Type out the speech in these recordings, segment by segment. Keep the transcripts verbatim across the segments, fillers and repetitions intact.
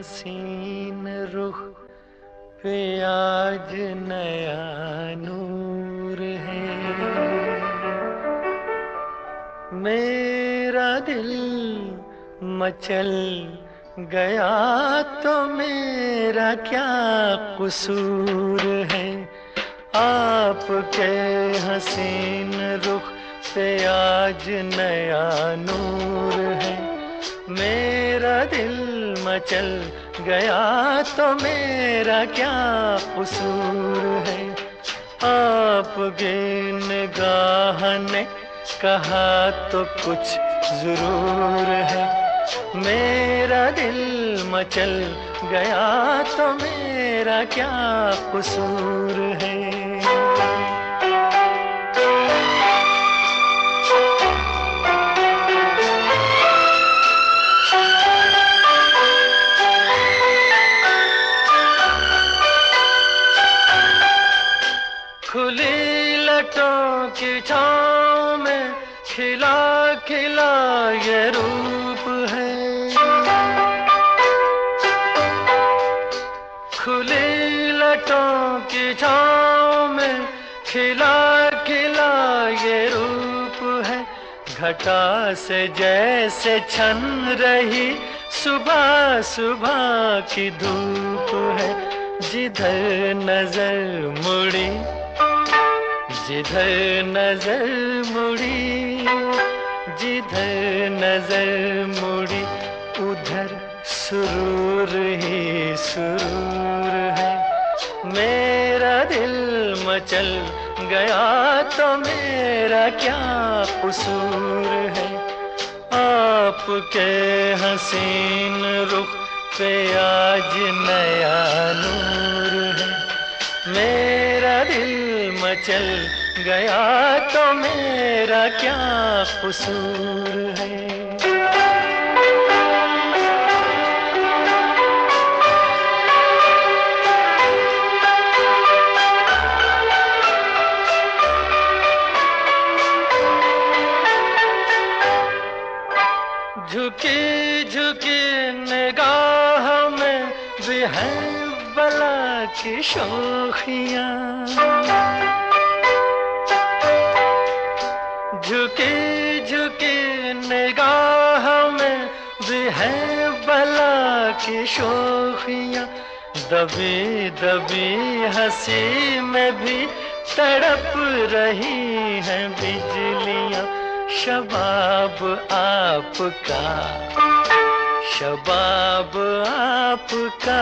हसीन रुख पे आज नया नूर है। मेरा दिल मचल गया तो मेरा क्या कसूर है। आपके हसीन रुख पे आज नया नूर है। मेरा दिल मचल गया तो मेरा क्या कसूर है। आपकी निगाह ने कहा तो कुछ जरूर है। मेरा दिल मचल गया तो मेरा क्या कसूर है। खुली लटों की छाँव में खिला खिला ये रूप है। खुली लटों की छाँव में खिला खिला ये रूप है। घटा से जैसे छन रही सुबह सुबह की धूप है। जिधर नजर मुड़ी जिधर नजर मुड़ी जिधर नजर मुड़ी उधर सुरूर ही सुरूर है। मेरा दिल मचल गया तो मेरा क्या कसूर है। आपके हसीन रुख पे आज नया नूर है। मेरा दिल मचल गया तो मेरा क्या कसूर है। झुकी झुकी निगाह में भी है बला की शोखियाँ। झुकी झुकी निगाह में भी है बला की शोखियाँ। दबी दबी हंसी में भी तड़प रही हैं बिजलियाँ। शबाब आपका शबाब आपका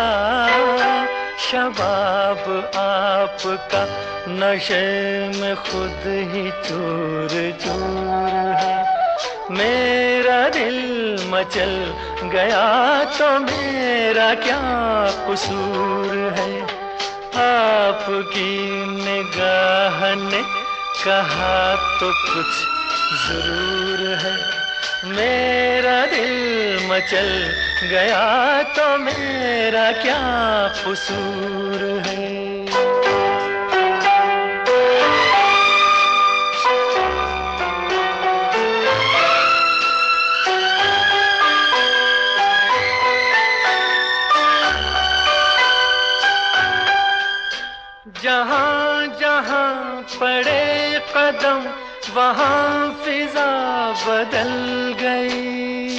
शबाब आपका नशे में खुद ही चूर चूर है। मेरा दिल मचल गया तो मेरा क्या कसूर है। आपकी निगाह ने कहा तो कुछ जरूर है। मेरा दिल मचल गया तो मेरा क्या कसूर है। जहाँ जहाँ पड़े कदम वहाँ फिजा बदल गई।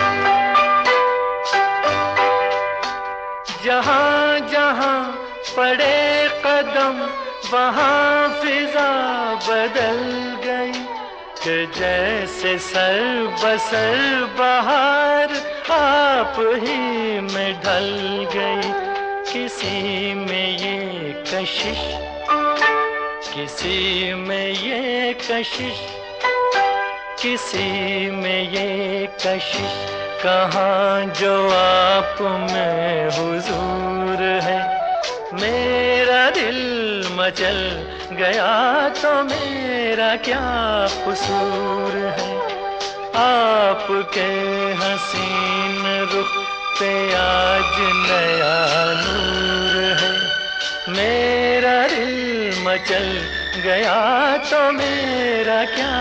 जहाँ जहाँ पड़े कदम वहाँ फिजा बदल गई। कि जैसे सर बसर बहार आप ही में ढल गई। किसी में ये कशिश किसी में ये कशिश किसी में ये कशिश कहाँ जो आप में हुजूर है। मेरा दिल मचल गया तो मेरा क्या कसूर है। आपके हसीन रुख पे आज नया नूर है। मेरा दिल मचल गया तो मेरा क्या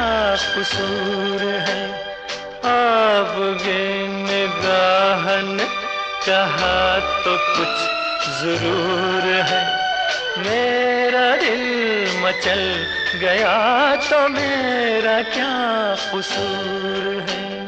कसूर है। आपकी निगाह ने कहा तो कुछ जरूर है, मेरा दिल मचल गया तो मेरा क्या कसूर है।